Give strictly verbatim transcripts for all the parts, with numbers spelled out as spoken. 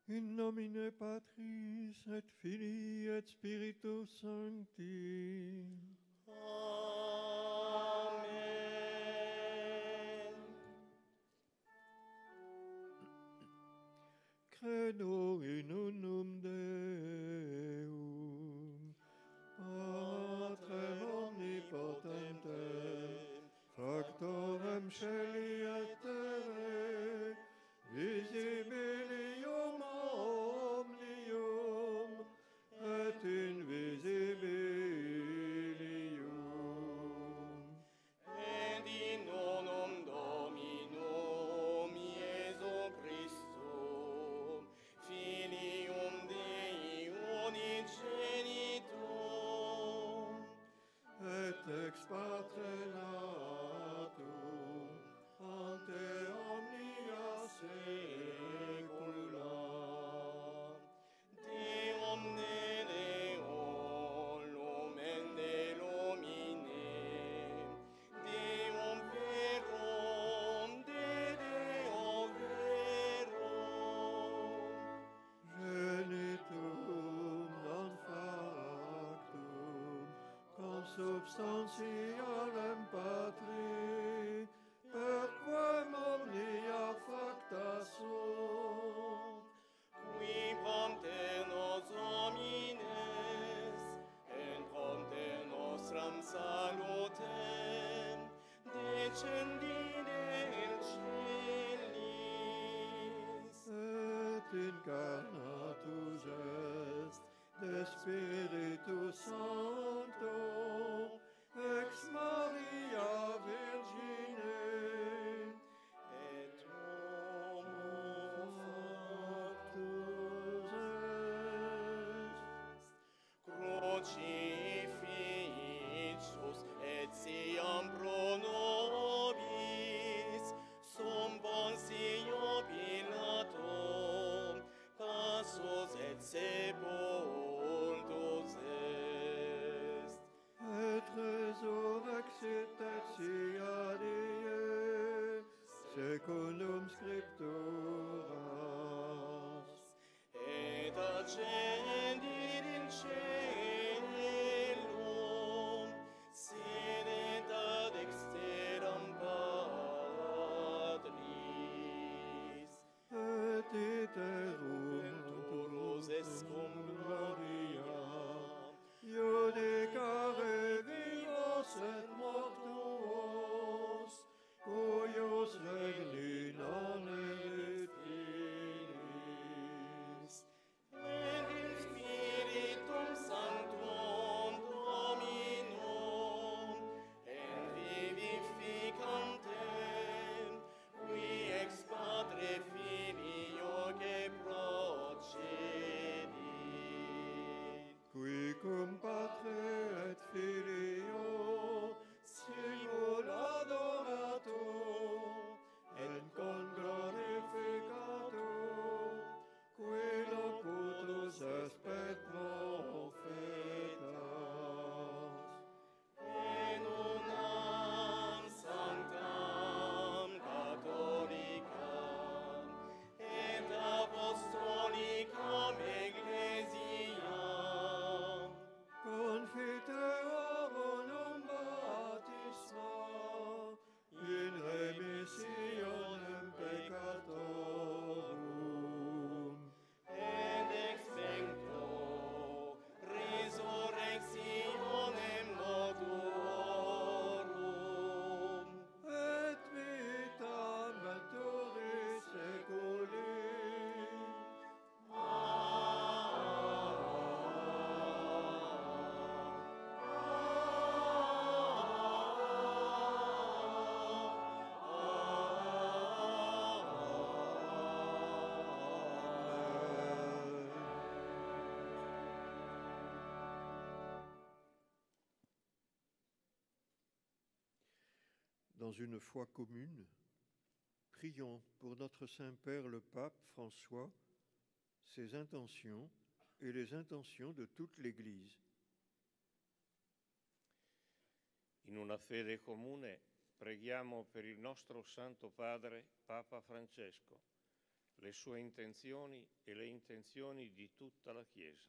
In nomine Patris et Filii et Spiritus Sancti. Amen. Credo in unum Deum, Patrem omnipotentem, Factorem Caeli et terrae, visibilium omnium et invisibilium. Et in nonum Dominum Iesu Christum, Filium Dei unigenitum, Et ex Patre natum, ante omnia saecula, Deum de Deo, lumen de lumine, Deum verum de Deo verum, genitum non factum, consubstantialem Patri, per quem omnia facta sunt, qui pomter nos homines, et pomter nostram salutem, descendine in celis. et incarnatus est de Spiritus Sancto, ex Maria Virgine, Et homo factus est. crucifixus et siam pro nobis sum Pontio Pilato passus et sepultus est. Et resurrexit et siadie, secundum Scripturas. Et ascendit in caelum, sedet ad dexteram Patris, Et iterum venturus est cum gloria, judicare vivos et mortuos, cuius regni non erit finis. et in Spiritum Sanctum Dominum, et vivificantem, qui ex Patre Filio que procedit. Qui cum Patre et Filio simul adoratur, et conglorificatur, qui locutus est profetas. En unam sanctam catholicam et apostolicam ecclesiam, Confiteorum baptisma in remissionem peccatorum, et expecto resurrectionem mortuorum, et vitam venturis seculi. Dans une foi commune, prions pour notre Saint-Père le Pape François, ses intentions et les intentions de toute l'Église. In una fede comune preghiamo per il nostro Santo Padre, Papa Francesco, le sue intenzioni e le intenzioni di tutta la Chiesa.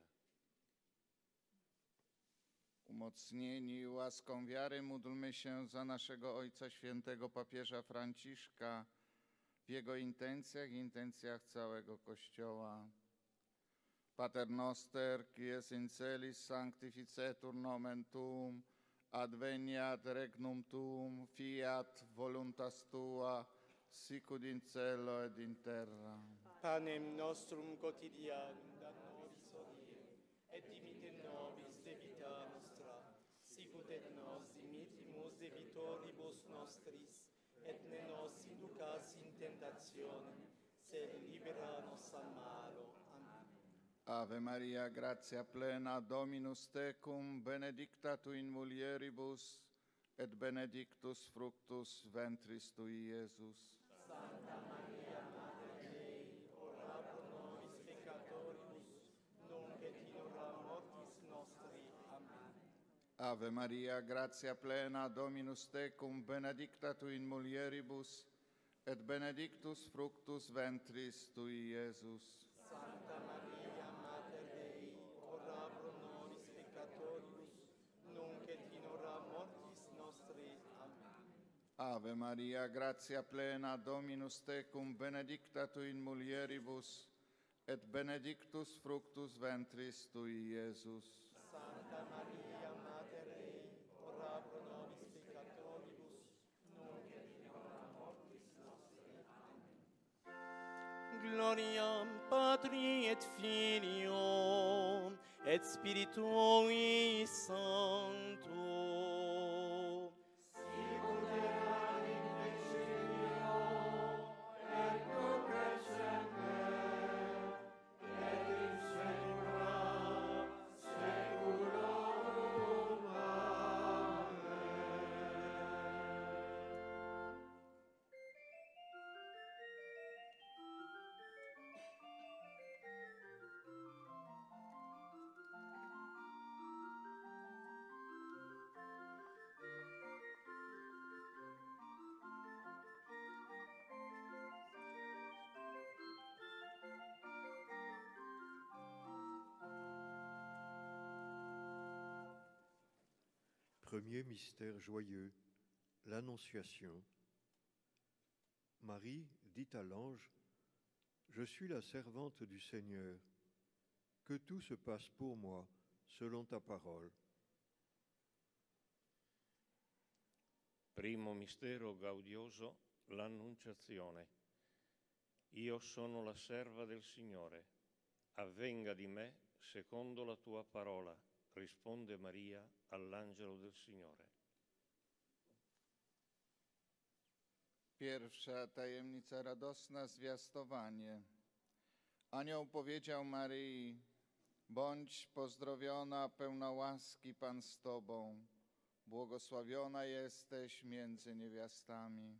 Umocnieni łaską wiary módlmy się za naszego Ojca Świętego Papieża Franciszka w jego intencjach i intencjach całego Kościoła. Pater noster, qui es in celis sanctificetur nomen tuum, adveniat regnum tuum, fiat voluntas tua, sicut in cielo et in terra. Panem nostrum quotidianum da nobis hodie, et dimitte nobis debita nostra, sicut et nos dimittimus debitoribus nostris, et ne nos inducas in tentationem, sed libera nos a malo. Amen. Ave Maria, gratia plena, Dominus tecum, benedicta tu in mulieribus, et benedictus fructus ventris tui, Iesus. Santa Maria, Mater Dei, ora pro nobis peccatoribus, nunc et in hora mortis nostri. Amen. Ave Maria, gratia plena, Dominus tecum, benedicta tu in mulieribus, et benedictus fructus ventris tui, Iesus. Santa Maria, Mater Dei, ora pro nobis peccatoribus, nunc et in hora mortis nostri. Amen. Ave Maria, gratia plena, Dominus tecum, benedicta tu in mulieribus, et benedictus fructus ventris tui, Iesus. Santa Maria, Mater Dei, ora pro nobis peccatoribus, nunc et in hora mortis nostri. Amen. Gloria Patri et Filio et Spiritui Sancto. Premier mystère joyeux, l'Annonciation. Marie dit à l'ange, « Je suis la servante du Seigneur, que tout se passe pour moi selon ta parole. » Primo mistero gaudioso, l'Annunciazione. Io sono la serva del Signore, avvenga di me secondo la tua parola, risponde Maria all'angelo del Signore. Pierwsza tajemnica radosna, zwiastowanie. Anioł powiedział Maryi, bądź pozdrowiona, pełna łaski, Pan z Tobą, błogosławiona jesteś między niewiastami.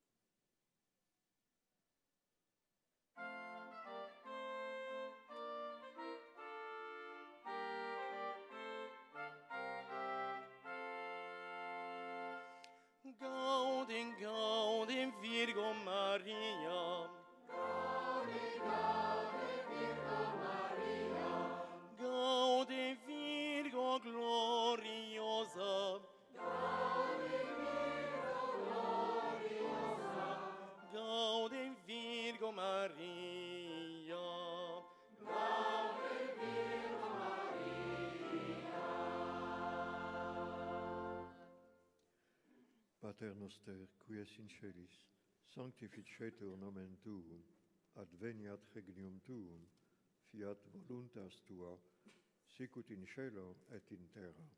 Gaude, gaude, Virgo Maria. Gaude, gaude, Virgo Maria. Gaude, Virgo gloriosa. Gaude, Virgo gloriosa. Gaude, Virgo Maria. Gaude, Virgo Maria. Pater noster, qui es in celis, sanctificetur nomen tuum, adveniat regnum tuum, fiat voluntas tua, sicut in cielo et in terra.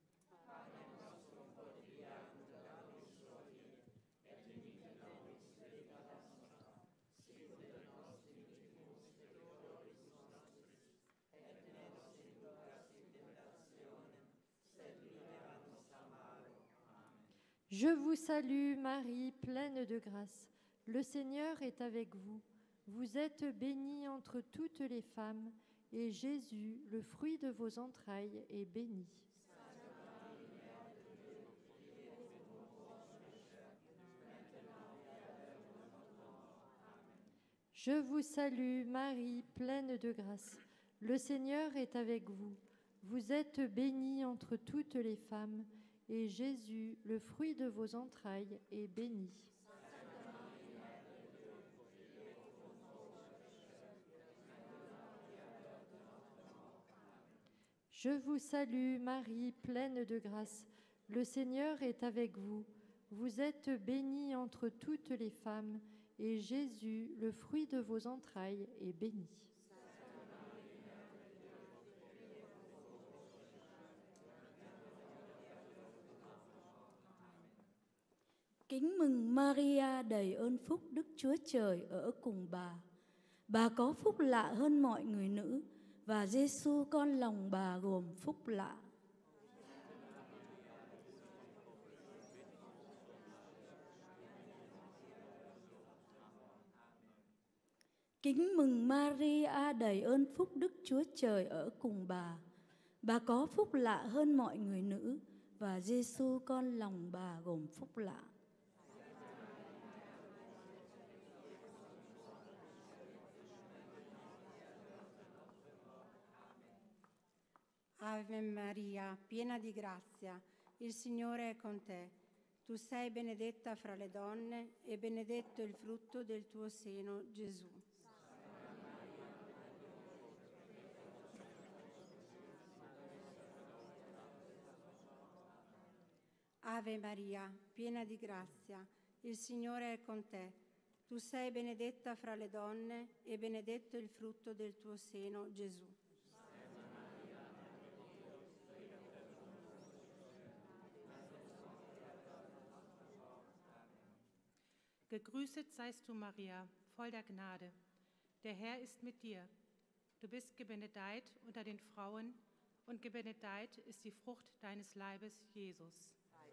Je vous salue Marie, pleine de grâce. Le Seigneur est avec vous. Vous êtes bénie entre toutes les femmes, et Jésus, le fruit de vos entrailles, est béni. Je vous salue, Marie, pleine de grâce. Le Seigneur est avec vous. Vous êtes bénie entre toutes les femmes, et Jésus, le fruit de vos entrailles, est béni. Je vous salue, Marie, pleine de grâce. Le Seigneur est avec vous. Vous êtes bénie entre toutes les femmes, et Jésus, le fruit de vos entrailles, est béni. Kính mừng Maria, đầy ơn phúc, Đức Chúa Trời ở cùng bà. Bà có phúc lạ hơn mọi người nữ, và Giêsu con lòng bà gồm phúc lạ. Kính mừng Maria, đầy ơn phúc, Đức Chúa Trời ở cùng bà. Bà có phúc lạ hơn mọi người nữ, và Giêsu con lòng bà gồm phúc lạ. Ave Maria, piena di grazia, il Signore è con te. Tu sei benedetta fra le donne e benedetto il frutto del tuo seno, Gesù. Ave Maria, piena di grazia, il Signore è con te. Tu sei benedetta fra le donne e benedetto il frutto del tuo seno, Gesù. Gegrüßet seist du, Maria, voll der Gnade. Der Herr ist mit dir. Du bist gebenedeit unter den Frauen, und gebenedeit ist die Frucht deines Leibes, Jesus.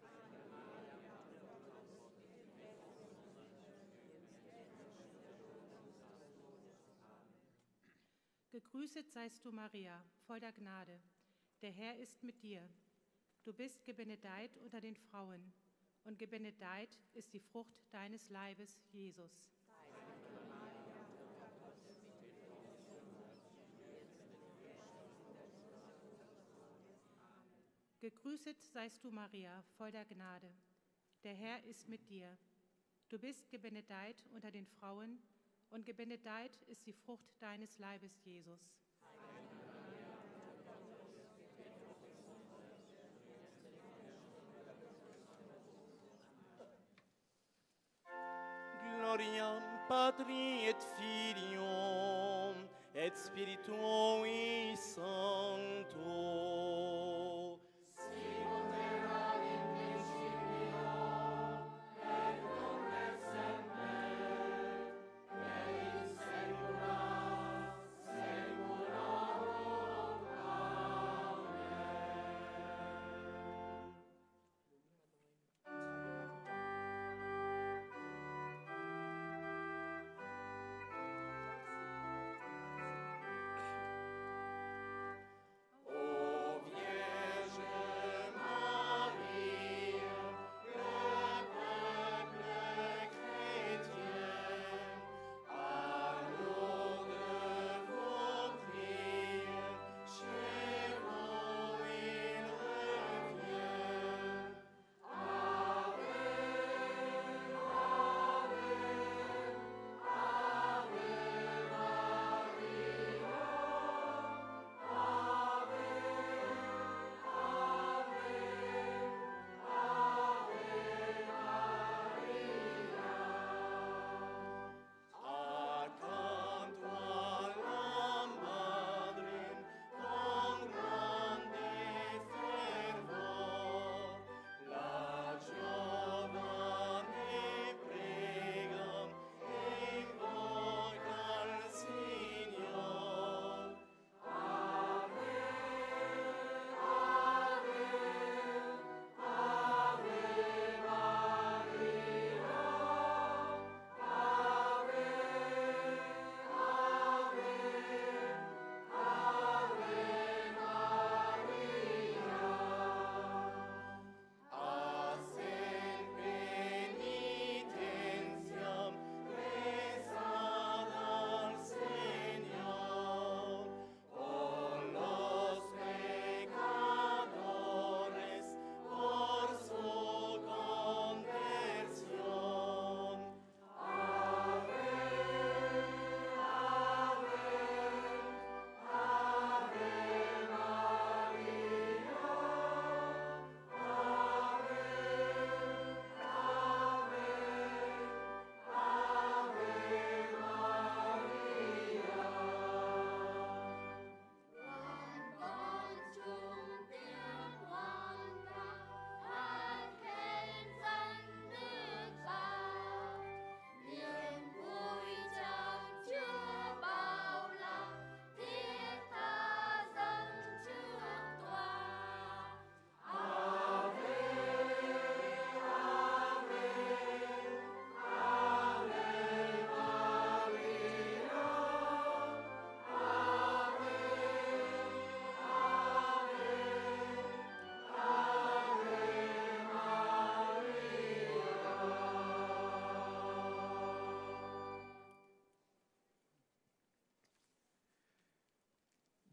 Gegrüßet seist du, Maria, voll der Gnade. Der Herr ist mit dir. Du bist gebenedeit unter den Frauen, und gebenedeit ist die Frucht deines Leibes, Jesus. Gegrüßet seist du, Maria, voll der Gnade. Der Herr ist mit dir. Du bist gebenedeit unter den Frauen, und gebenedeit ist die Frucht deines Leibes, Jesus. Gloria Patri et Filio et Spiritui Sancto. O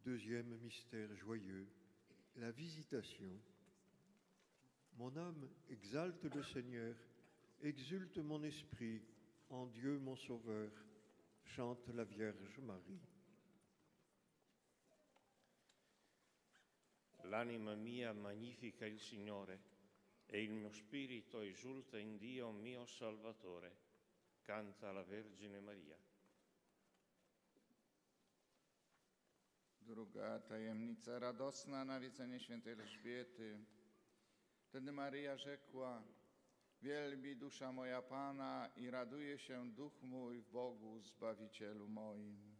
Deuxième mystère joyeux, la visitation. Mon âme exalte le Seigneur, exulte mon esprit en Dieu mon Sauveur, chante la Vierge Marie. L'anima mia magnifica il Signore, e il mio spirito esulta in Dio mio Salvatore. Canta la Vergine Maria. Druga tajemnica radosna, nawiedzenie świętej Elżbiety. Wtedy Maryja rzekła: wielbi dusza moja Pana i raduje się duch mój w Bogu Zbawicielu moim.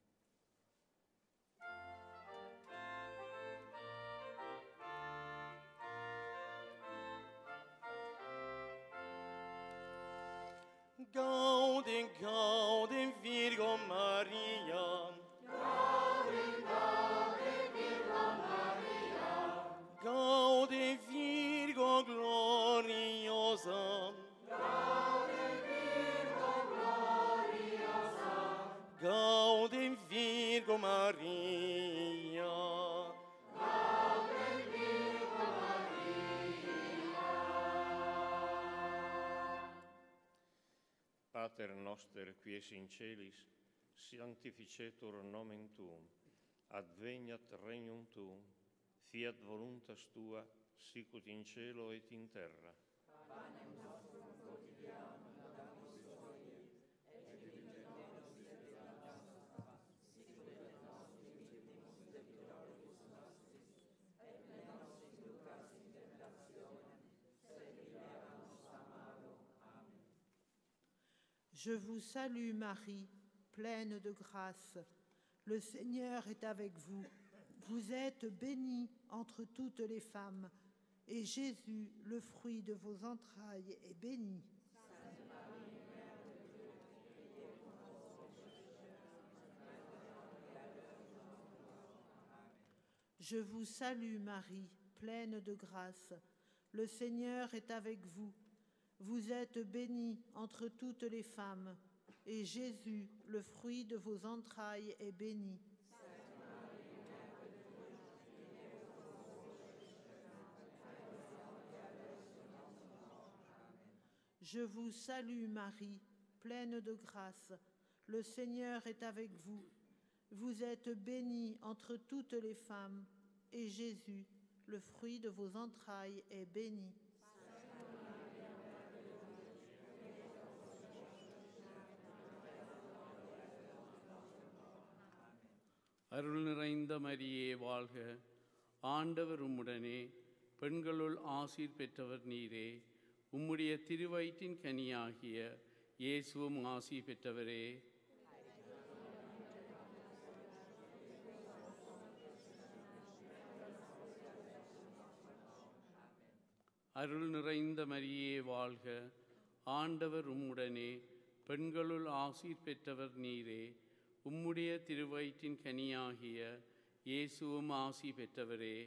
Gaude, gaude, Virgo Maria. Gaude, gaude, Virgo Maria. Gaude, Virgo gloriosa. Gaude, Virgo gloriosa. Gaude, Virgo Maria. Gaude, Virgo Maria. Pater noster, qui es in celis, sanctificetur nomen tuum, adveniat regnum tuum, fiat voluntas tua, sicut in cielo et in terra. Panem nostrum quotidianum da nobis hodie, et dimitte nobis debita nostra, sicut et nos dimittimus debitoribus nostris, et ne nos inducas in tentationem, sed libera-nos a malo. Amen. Je vous salue Marie, pleine de grâce. Le Seigneur est avec vous. Vous êtes bénie entre toutes les femmes, et Jésus, le fruit de vos entrailles, est béni. Sainte Marie, Mère de Dieu, priez pour nous pauvres pécheurs, maintenant et à l'heure de notre mort. Amen. Je vous salue Marie, pleine de grâce. Le Seigneur est avec vous. Vous êtes bénie entre toutes les femmes, et Jésus, le fruit de vos entrailles, est béni. Sainte Marie, Mère de Dieu, priez pour nous pauvres pécheurs, maintenant et à l'heure de notre mort. Amen. Je vous salue Marie, pleine de grâce. Le Seigneur est avec vous. Vous êtes bénie entre toutes les femmes, et Jésus, le fruit de vos entrailles, est béni. அருள் நிறைந்த மரியே வாழ்க, ஆண்டவர் உம்முடனே, பெண்களுள் ஆசீர் பெற்றவர் நீரே. உம்முடைய திருவயிற்றின் கனியாகிய இயேசுவும் ஆசி பெற்றவரே. அருள் நிறைந்த மரியே வாழ்க, ஆண்டவர் உம்முடனே, பெண்களுள் ஆசீர் பெற்றவர் நீரே. உம்முடைய திருவயிற்றின் கனியாகிய இயேசுவும் ஆசி பெற்றவரே.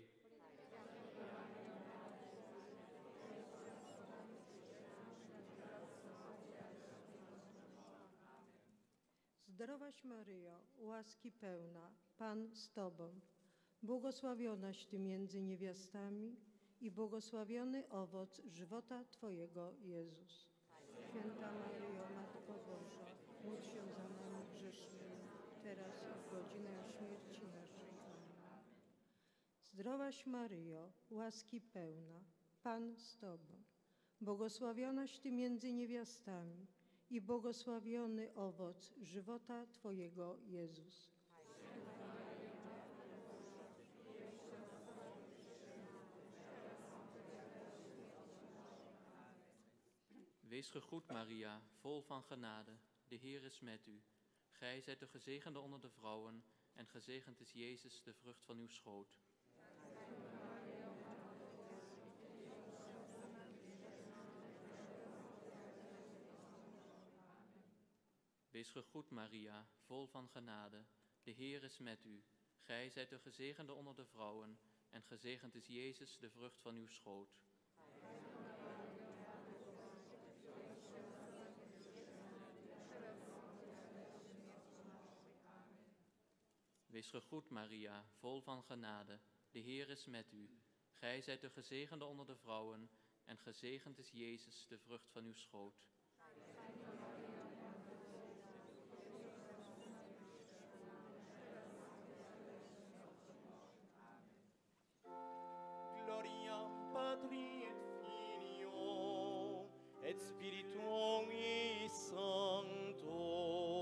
Zdrowaś Maryjo, łaski pełna, Pan z Tobą, błogosławionaś Ty między niewiastami i błogosławiony owoc żywota Twojego, Jezus. Święta Maryjo, Matko Boża, módl się za nami grzesznymi, teraz i w godzinę śmierci naszej. Amen. Zdrowaś Maryjo, łaski pełna, Pan z Tobą, błogosławionaś Ty między niewiastami i błogosławiony owoc żywota Twojego, Jezus. Wees gegroet, Maria, vol van genade. De Heer is met u. Gij zijt de gezegende onder de vrouwen, en gezegend is Jezus, de vrucht van uw schoot. Wees gegroet, Maria, vol van genade. De Heer is met u. Gij zijt de gezegende onder de vrouwen, en gezegend is Jezus, de vrucht van uw schoot. Wees gegroet, Maria, vol van genade. De Heer is met u. Gij zijt de gezegende onder de vrouwen, en gezegend is Jezus, de vrucht van uw schoot. Gloria Patri et Filio et Spiritui Sancto.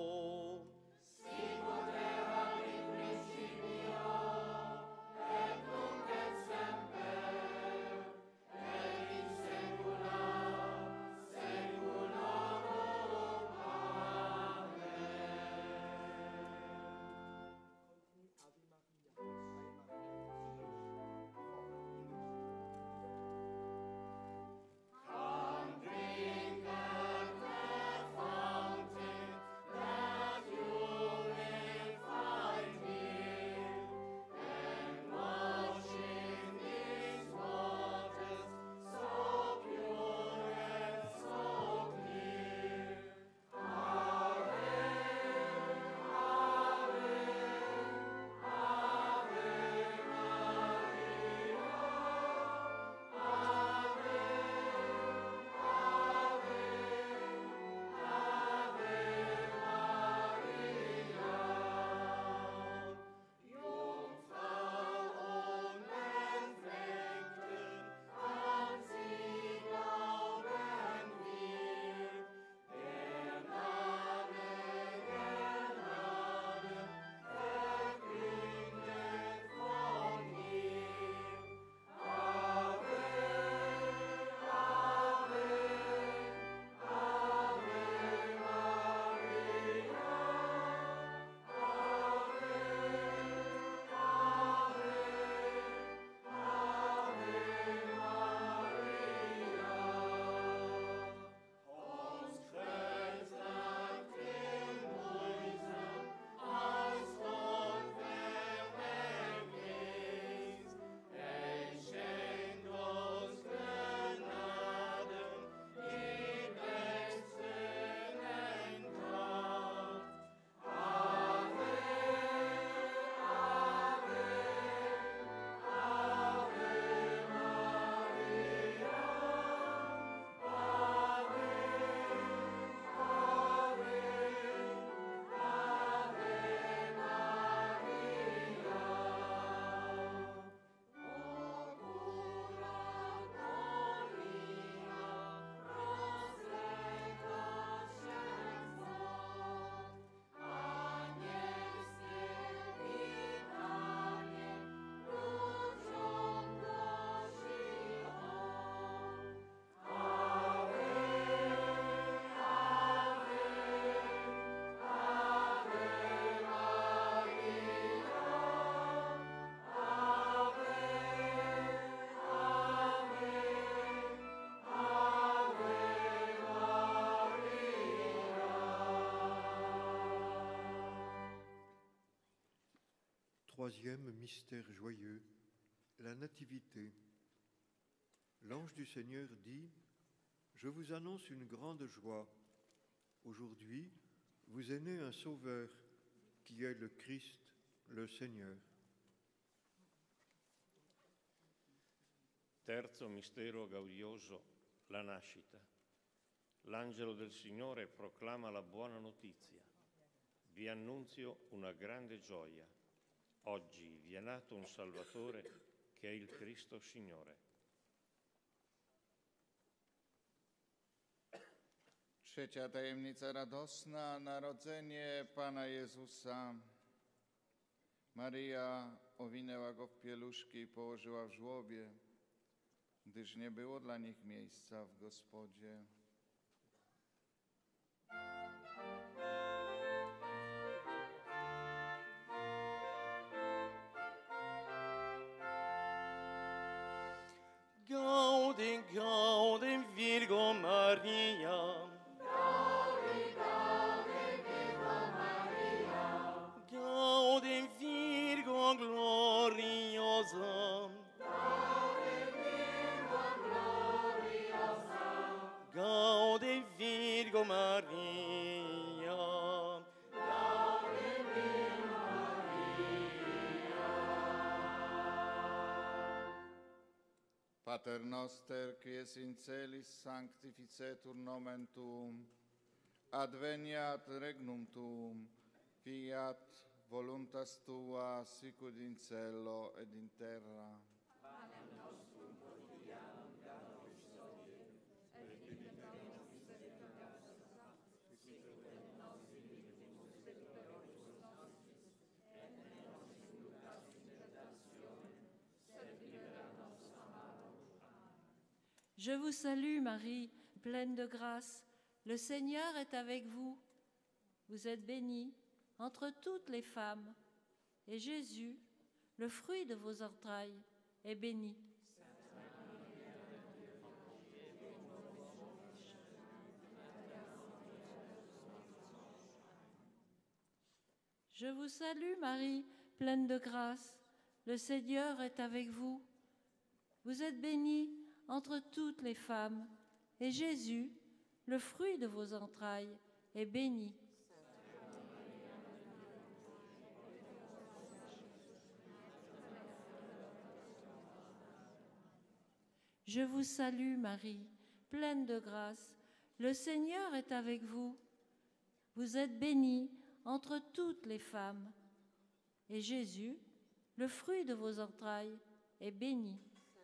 Troisième mystère joyeux, la Nativité. L'ange du Seigneur dit, « Je vous annonce une grande joie. Aujourd'hui, vous est né un Sauveur, qui est le Christ, le Seigneur. » Terzo mistero gaudioso, la nascita. L'angelo del Signore proclama la buona notizia. Vi annunzio una grande gioia. Oggi vi è nato un Salvatore che è il Cristo Signore. Trzecia tajemnica radosna, narodzenie Pana Jezusa. Maria owinęła go w pieluszki i położyła w żłobie, gdyż nie było dla nich miejsca w gospodzie. Gaude, gaude, Virgo Maria. Gaude, gaude, Virgo Maria. Gaude, Virgo gloriosa. Gaude, Virgo gloriosa. Pater noster, qui es in celis, sanctificetur nomen tuum, adveniat regnum tuum, fiat voluntas tua, sicut in cielo ed in terra. Panem nostrum quotidianum da nobis hodie, et dimitte nobis debita nostra, sicut et nos dimittimus debitoribus nostris, et ne nos inducas in tentationem, sed libera nos a malo. Je vous salue Marie, pleine de grâce. Le Seigneur est avec vous. Vous êtes bénie entre toutes les femmes, et Jésus, le fruit de vos entrailles, est béni. Je vous salue Marie, pleine de grâce. Le Seigneur est avec vous. Vous êtes bénie entre toutes les femmes, et Jésus, le fruit de vos entrailles, est béni. Je vous salue Marie, pleine de grâce. Le Seigneur est avec vous. Vous êtes bénie entre toutes les femmes, et Jésus, le fruit de vos entrailles, est béni.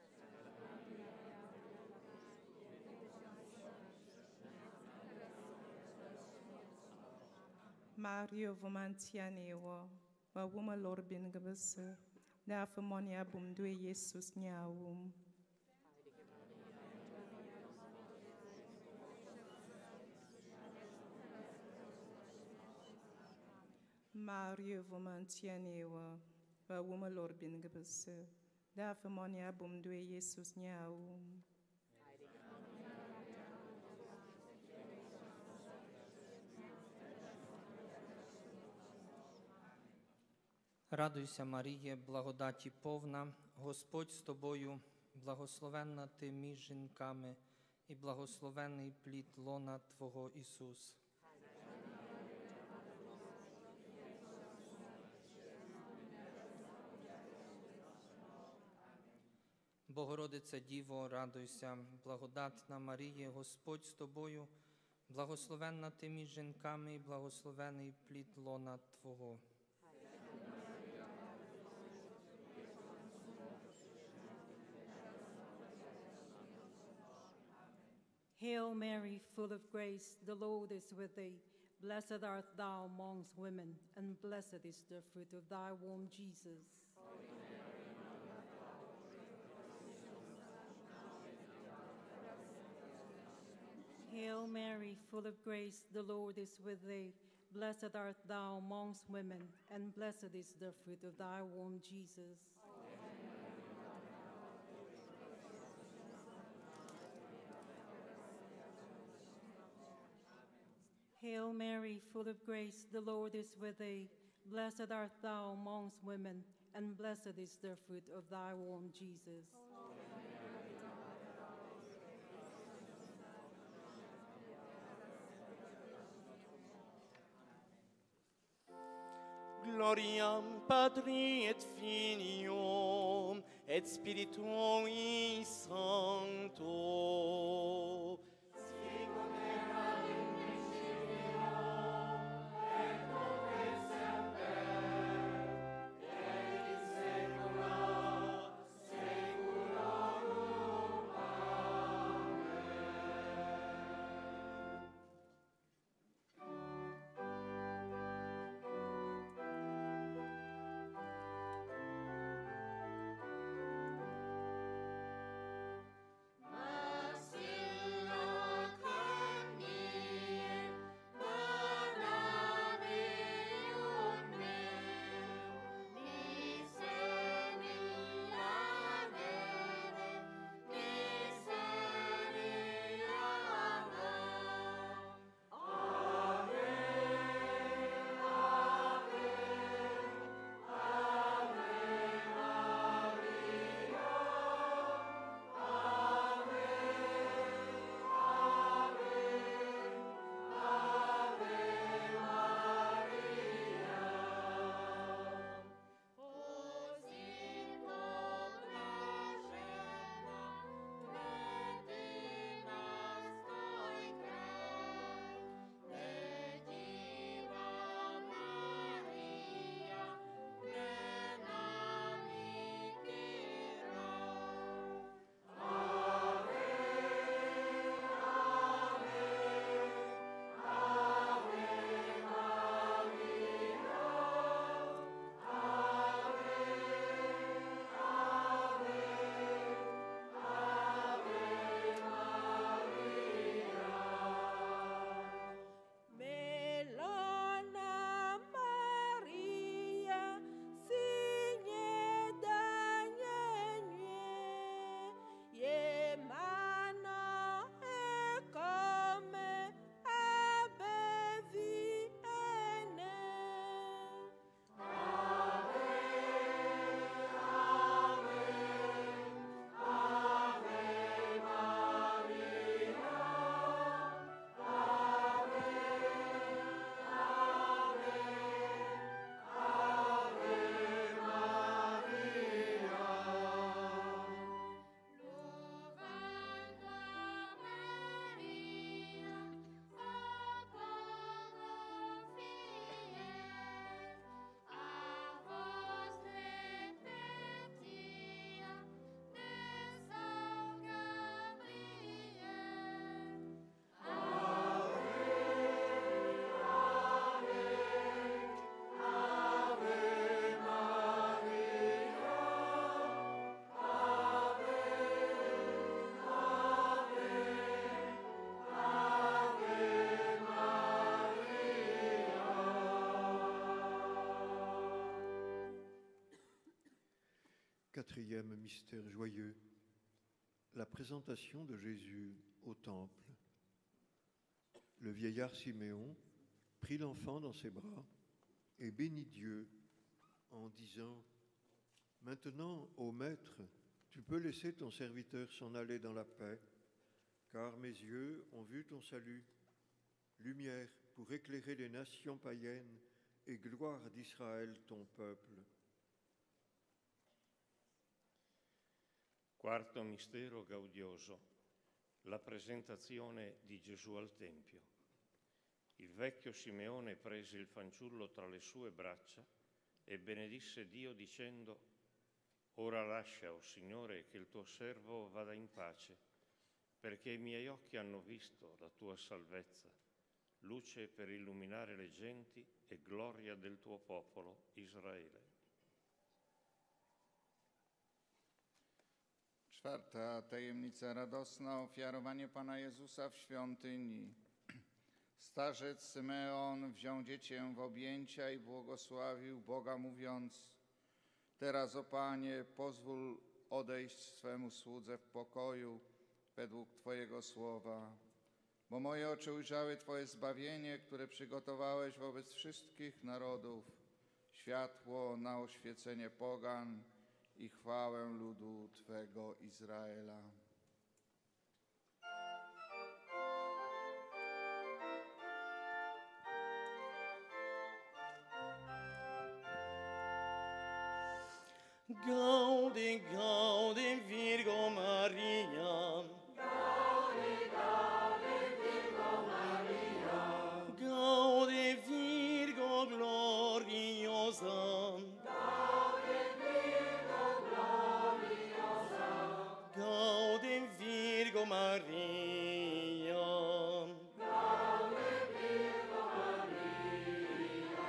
Mario vomantianewo, wa wuma lorbin gebese, da femonia bumdwe Jesus nyawum. Mario vomantianewo, wa wuma lorbin gebese, da femonia bumdwe Jesus nyawum. Радуйся, Маріє, благодаті повна, Господь з тобою, благословенна ти між жінками, і благословенний плід лона Твого Ісус. Богородице Діво, радуйся, благодатна Маріє, Господь з тобою, благословенна ти між жінками, і благословений плід лона Твого. Hail Mary, full of grace, the Lord is with thee. Blessed art thou amongst women, and blessed is the fruit of thy womb, Jesus. Hail Mary, full of grace, the Lord is with thee. Blessed art thou amongst women, and blessed is the fruit of thy womb, Jesus. Hail Mary, full of grace, the Lord is with thee. Blessed art thou amongst women, and blessed is the fruit of thy womb, Jesus. Gloriam Patri et Filio et Spiritui Sancto. Sicut erat in principio, et nunc et semper, et in saecula saeculorum. Amen. Quatrième mystère joyeux, la présentation de Jésus au temple. Le vieillard Siméon prit l'enfant dans ses bras et bénit Dieu en disant: Maintenant, ô Maître, tu peux laisser ton serviteur s'en aller dans la paix, car mes yeux ont vu ton salut, lumière pour éclairer les nations païennes et gloire d'Israël, ton peuple. Quarto mistero gaudioso, la presentazione di Gesù al Tempio. Il vecchio Simeone prese il fanciullo tra le sue braccia e benedisse Dio dicendo: Ora lascia, o Signore, che il tuo servo vada in pace, perché i miei occhi hanno visto la tua salvezza, luce per illuminare le genti e gloria del tuo popolo Izraele. Czwarta tajemnica radosna, ofiarowanie Pana Jezusa w świątyni. Starzec Symeon wziął dziecię w objęcia i błogosławił Boga, mówiąc: Teraz, o Panie, pozwól odejść swemu słudze w pokoju według Twojego słowa, bo moje oczy ujrzały Twoje zbawienie, które przygotowałeś wobec wszystkich narodów, światło na oświecenie pogan i chwałę ludu Twego Izraela. Gaude, gaude, Virgo Maria. Gaude, gaude, Virgo Maria. Gaude, Virgo gloriosa. Gaude, Virgo gloriosa. Gaude, Virgo Maria. Gaude, Virgo Maria.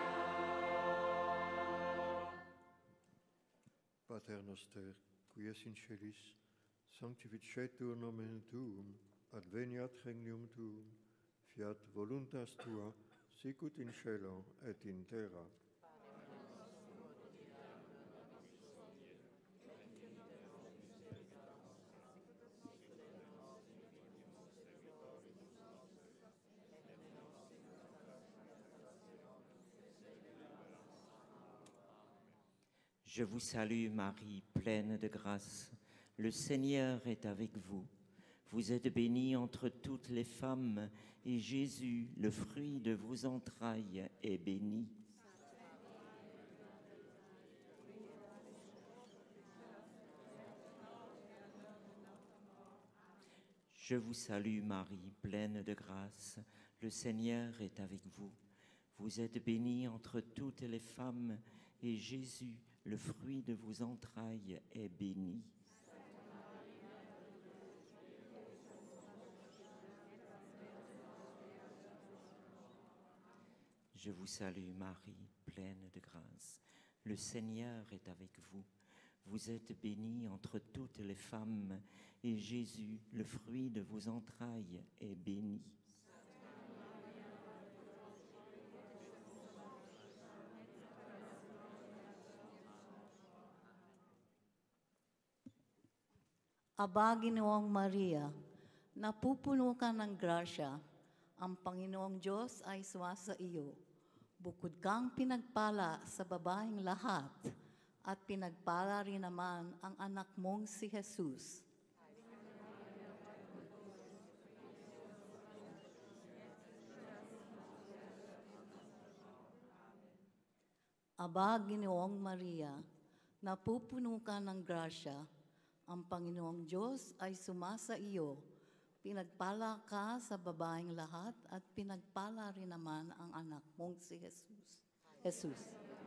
Pater noster, qui es in celis, sanctificetur nomen tuum, adveniat regnum tuum, fiat voluntas tua, sicut in cielo et in terra. Je vous salue Marie, pleine de grâce. Le Seigneur est avec vous. Vous êtes bénie entre toutes les femmes, et Jésus, le fruit de vos entrailles, est béni. Je vous salue Marie, pleine de grâce. Le Seigneur est avec vous. Vous êtes bénie entre toutes les femmes, et Jésus, le fruit de vos entrailles, est béni. Je vous salue Marie, pleine de grâce. Le Seigneur est avec vous. Vous êtes bénie entre toutes les femmes, et Jésus, le fruit de vos entrailles, est béni. Aba, Ginoong Maria, napupuno ka ng grasya, ang Panginoong Diyos ay sumasa iyo. Bukod kang pinagpala sa babaeng lahat, at pinagpala rin naman ang anak mong si Jesus. Aba, Ginoong Maria, napupuno ka ng grasya, ang Panginoong Diyos ay sumasa iyo. Pinagpala ka sa babaeng lahat at pinagpala rin naman ang anak mong si Jesus. Jesus.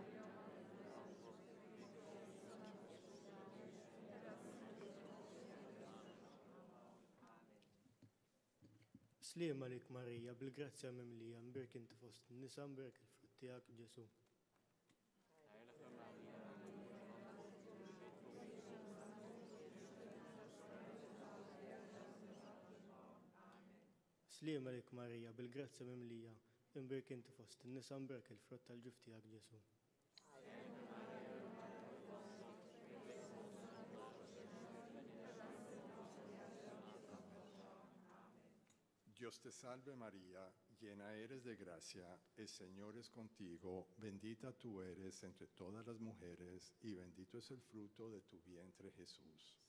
سليم عليك ماريا بالجراتيا مملية مبارك انت في وسط النساء مبارك الفرد تاعك بيسوع. سليم عليك ماريا بالجراتيا مملية مبارك انت في وسط النساء مبارك الفرد تاع الجوف تاعك بيسوع. Dios te salve María, llena eres de gracia, el Señor es contigo, bendita tú eres entre todas las mujeres y bendito es el fruto de tu vientre Jesús.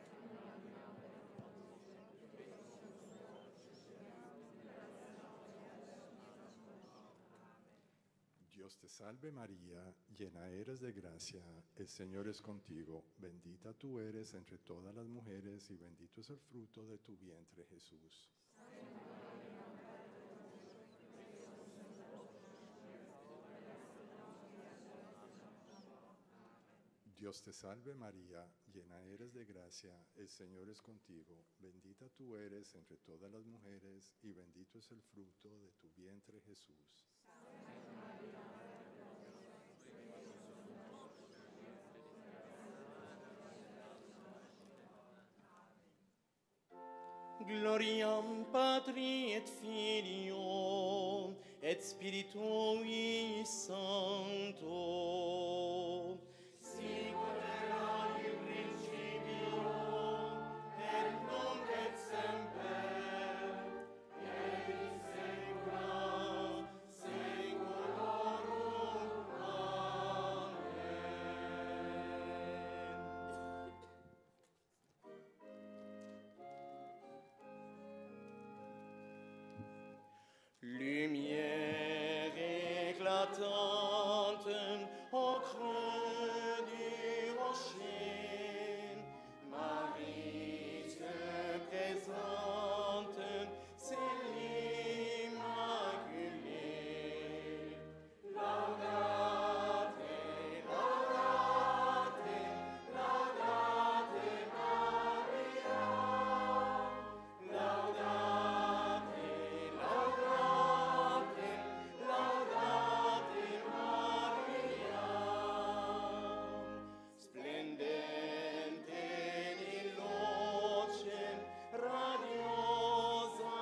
Dios te salve María, llena eres de gracia, el Señor es contigo, bendita tú eres entre todas las mujeres y bendito es el fruto de tu vientre Jesús. Dios te salve María, llena eres de gracia, el Señor es contigo, bendita tú eres entre todas las mujeres y bendito es el fruto de tu vientre Jesús. Gloriam Patri et Filio et Spiritui Sancto. Sicut erat in principio et nunc et semper et in saecula saeculorum. Amen. Lumière éclatante au creux du rocher, Marie se présente, c'est l'Immaculée. Laudate, laudate, laudate Maria. Laudate, laudate, laudate Maria. Splendente di luce, radiosa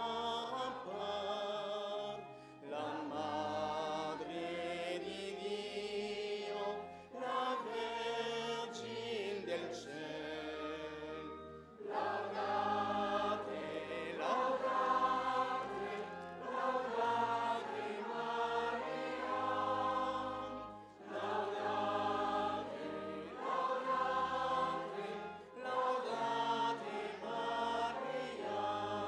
appar, la Madre di Dio, la Vergine del ciel. Laudate, laudate, laudate Maria. Laudate, laudate, laudate Maria.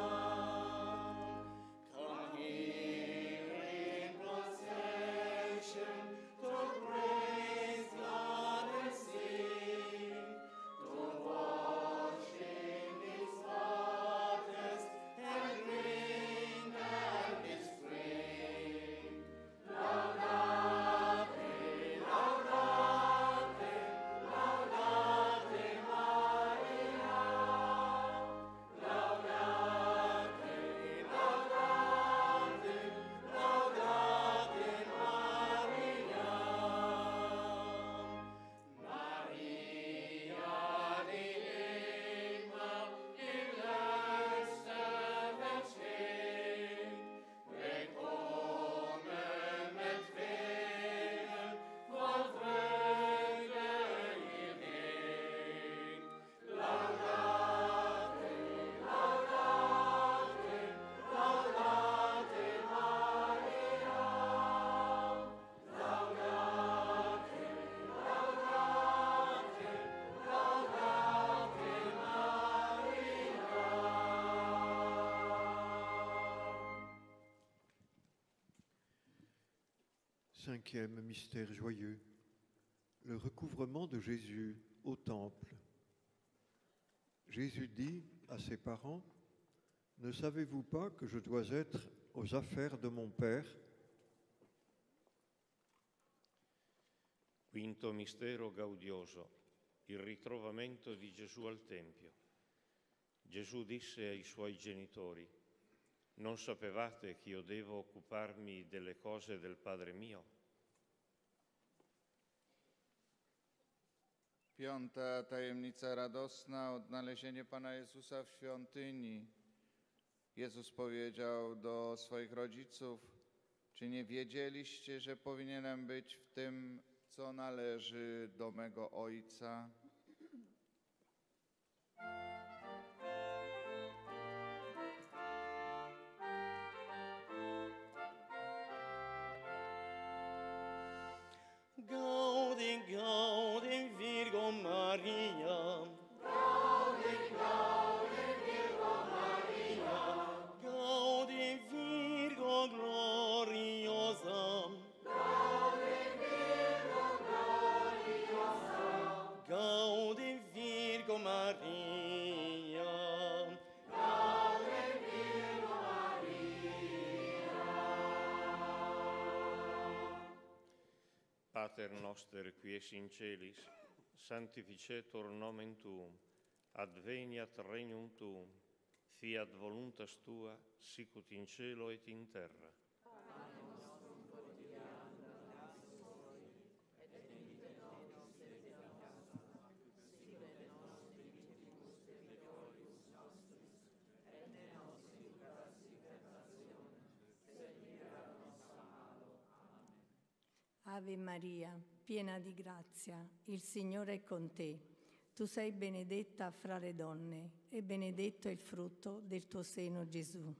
Come here in procession to praise God and sing, to wash in His waters and drink at His spring. Laudate, laudate, laudate Maria. Laudate, laudate, laudate Maria. Maria di Emma, illusta versen, willkommen mit Wehen, voll Freude hierhin. Laudate, laudate, laudate Maria. Laudate, laudate, laudate Cinquième mystère joyeux, le recouvrement de Jésus au temple. Jésus dit à ses parents, « Ne savez-vous pas que je dois être aux affaires de mon Père ?» Quinto mistero gaudioso, il ritrovamento di Gesù al Tempio. Gesù disse ai suoi genitori, «Non sapevate che io devo occuparmi delle cose del Padre mio?» Piąta tajemnica radosna, odnalezienie Pana Jezusa w świątyni. Jezus powiedział do swoich rodziców, czy nie wiedzieliście, że powinienem być w tym, co należy do mego Ojca? Pater noster qui es in celis, sanctificetur nomen tuum, adveniat regnum tuum, fiat voluntas tua, sicut in cielo et in terra. Ave Maria, piena di grazia, il Signore è con te. Tu sei benedetta fra le donne e benedetto è il frutto del tuo seno, Gesù.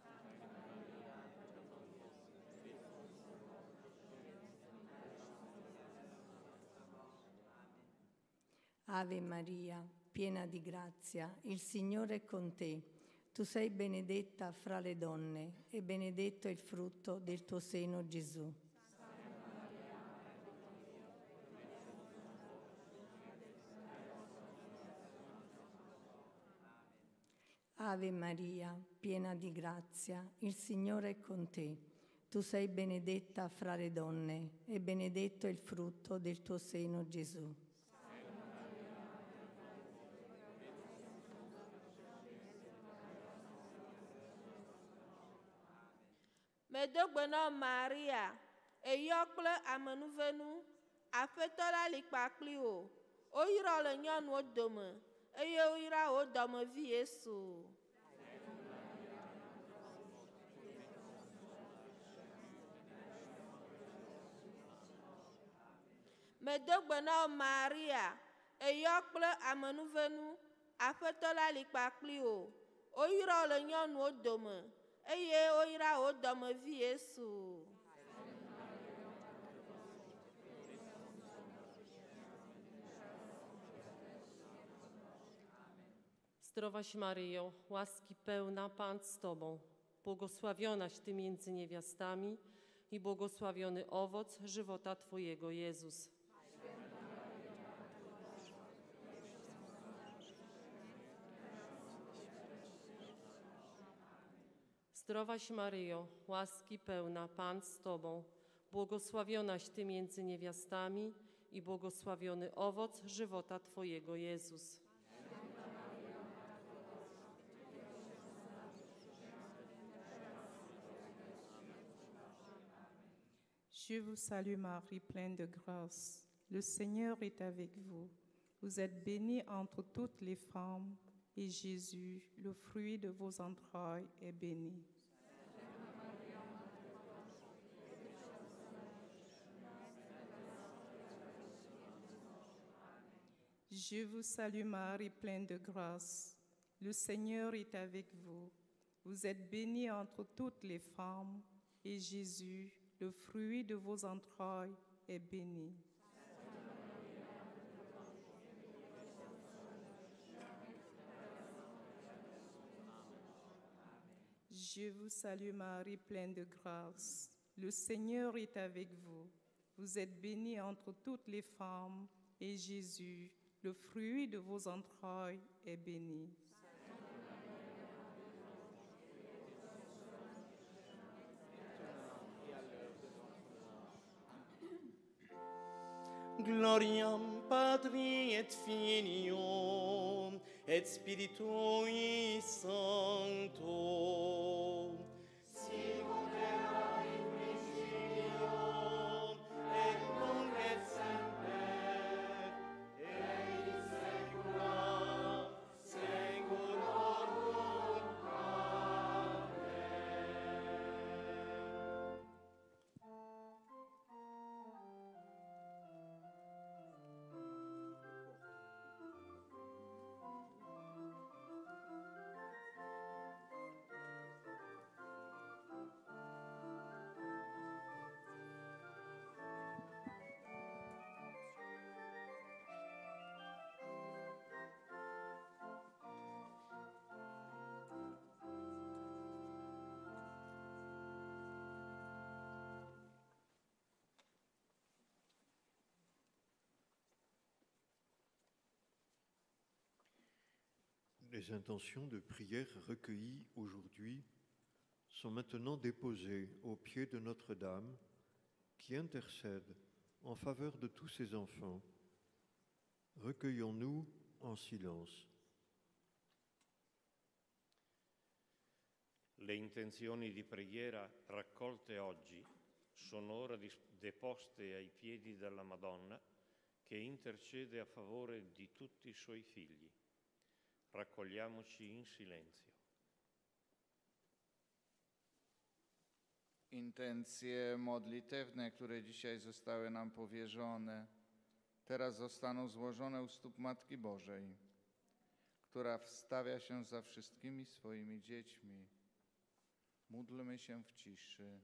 Ave Maria, piena di grazia, il Signore è con te. Tu sei benedetta fra le donne e benedetto è il frutto del tuo seno, Gesù. Ave Maria, piena di grazia, il Signore è con te. Tu sei benedetta fra le donne e benedetto è il frutto del tuo seno, Gesù. Medogbeno Maria, eyɔ kple amenuvenu, Aƒetɔ la li kpakpli wò, woyra le nyɔnuwo dome, eye woyra wò dɔmevi Yesu. Medogbeno Maria, eyɔ kple amenuvenu, Aƒetɔ la li kpakpli wò, woyra le nyɔnuwo dome, eye woyra wò dɔmevi Yesu. Zdrowaś Maryjo, łaski pełna, Pan z Tobą, błogosławionaś Ty między niewiastami i błogosławiony owoc żywota Twojego, Jezus. Zdrowaś Maryjo, łaski pełna, Pan z Tobą, błogosławionaś Ty między niewiastami i błogosławiony owoc żywota Twojego, Jezus. Je vous salue Marie, pleine de grâce. Le Seigneur est avec vous. Vous êtes bénie entre toutes les femmes, et Jésus, le fruit de vos entrailles, est béni. Je vous salue Marie, pleine de grâce. Le Seigneur est avec vous. Vous êtes bénie entre toutes les femmes, et Jésus, le fruit de vos entrailles, est béni. Je vous salue Marie, pleine de grâce. Le Seigneur est avec vous. Vous êtes bénie entre toutes les femmes, et Jésus, le fruit de vos entrailles, est béni. Gloriam Patri et Filio et Spiritui Sancto. Sicut erat in principio et nunc et semper et in saecula saeculorum. Les intentions de prière recueillies aujourd'hui sont maintenant déposées aux pieds de Notre-Dame qui intercède en faveur de tous ces enfants. Recueillons-nous en silence. Le intenzioni di preghiera raccolte oggi sono ora deposte ai piedi della Madonna, che intercede a favore di tutti i suoi figli. Raccogliamoci in silenzio. Intencje modlitewne, które dzisiaj zostały nam powierzone, teraz zostaną złożone u stóp Matki Bożej, która wstawia się za wszystkimi swoimi dziećmi. Módlmy się w ciszy.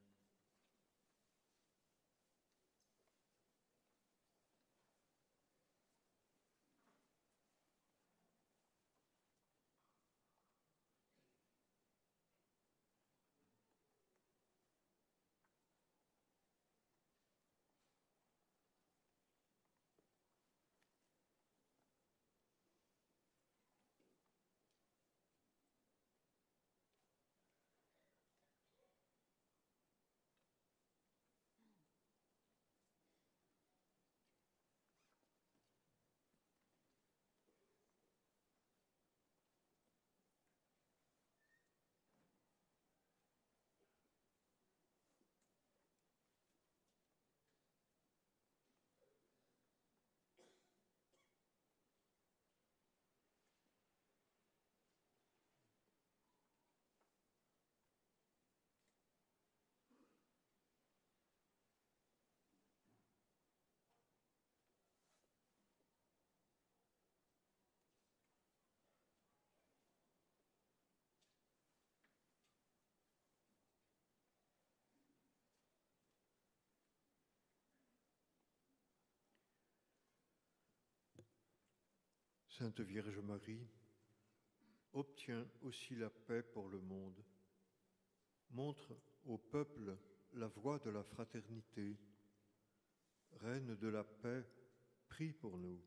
Sainte Vierge Marie, obtiens aussi la paix pour le monde. Montre au peuple la voie de la fraternité. Reine de la paix, prie pour nous.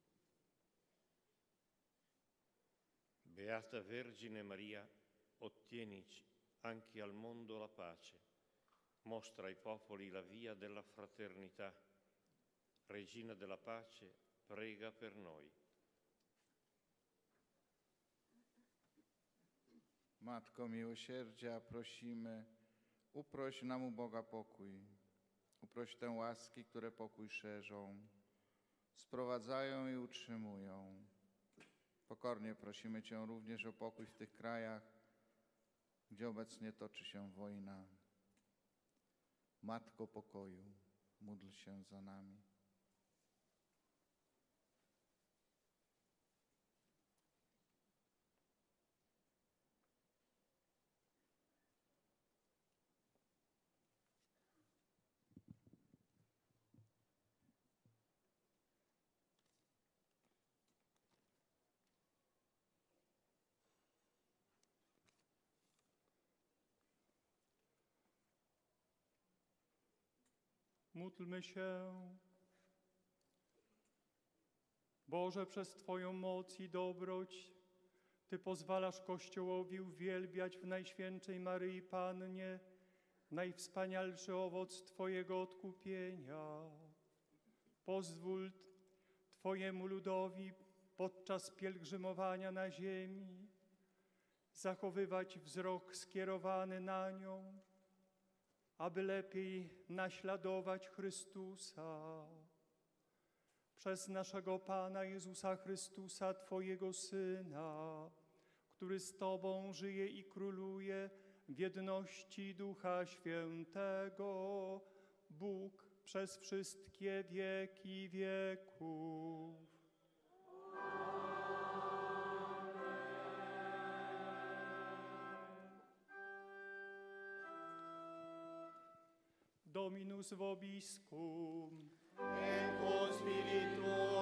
Beata Vergine Maria, ottienici anche al mondo la pace. Mostra ai popoli la via della fraternità. Regina della pace, prega per noi. Matko miłosierdzia, prosimy, uproś nam u Boga pokój. Uproś tę łaski, które pokój szerzą, sprowadzają i utrzymują. Pokornie prosimy Cię również o pokój w tych krajach, gdzie obecnie toczy się wojna. Matko pokoju, módl się za nami. Módlmy się. Boże, przez Twoją moc i dobroć Ty pozwalasz Kościołowi uwielbiać w Najświętszej Maryi Pannie najwspanialszy owoc Twojego odkupienia. Pozwól Twojemu ludowi podczas pielgrzymowania na ziemi zachowywać wzrok skierowany na nią, aby lepiej naśladować Chrystusa. Przez naszego Pana Jezusa Chrystusa, Twojego Syna, który z Tobą żyje i króluje w jedności Ducha Świętego, Bóg przez wszystkie wieki wieków. Dominus vobiscum. Et con spiritu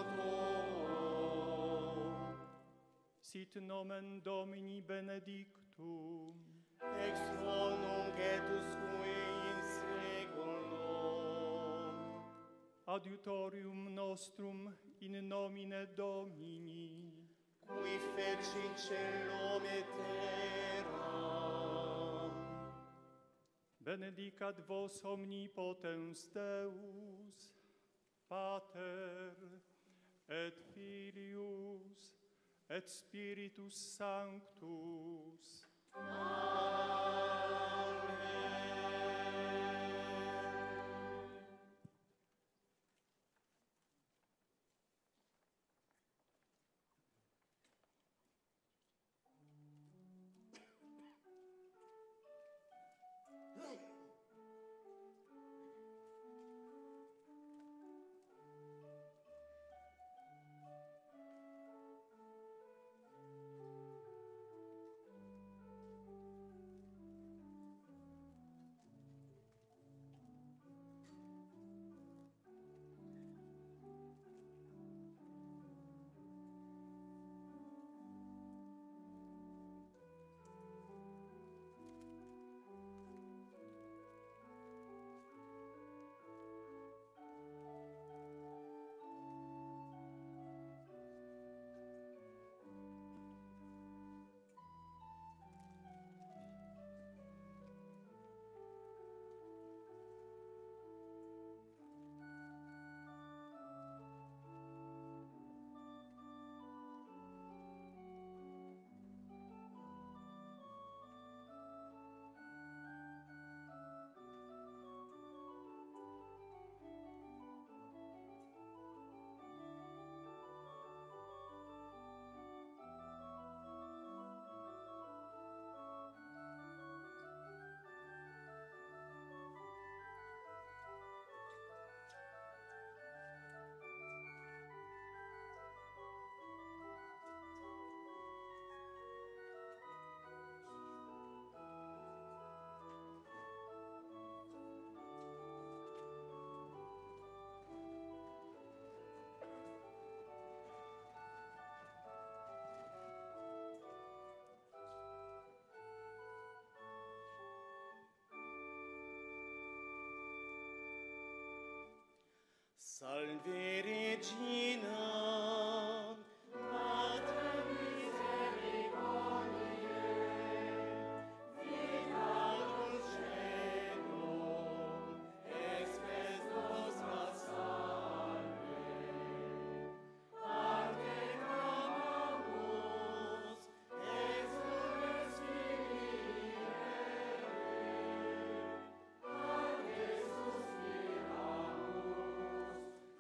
tuo. Sit nomen Domini benedictum. Ex nunc et usque in saeculum. Adiutorium nostrum in nomine Domini. Qui feci caelum et terram. Benedicat vos omnipotens Deus, Pater, et Filius, et Spiritus Sanctus. Salve Regina, Mater misericordiae, vita dulcedo, espes nostra salve. Arte clamamus, exules Filii Eve, ante suspiramus,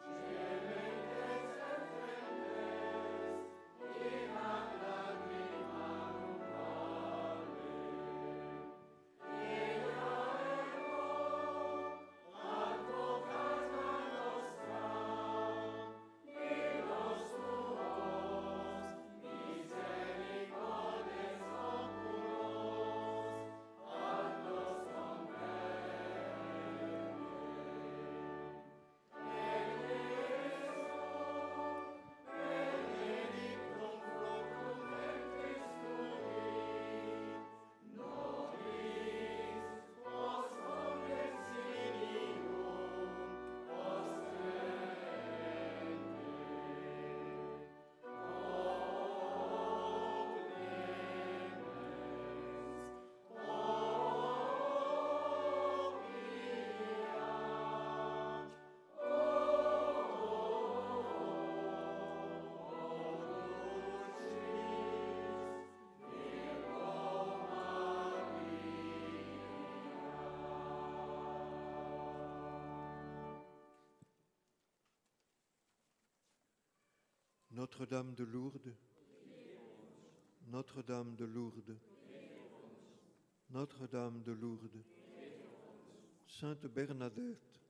Notre-Dame de Lourdes, Notre-Dame de Lourdes, Notre-Dame de Lourdes, Sainte Bernadette,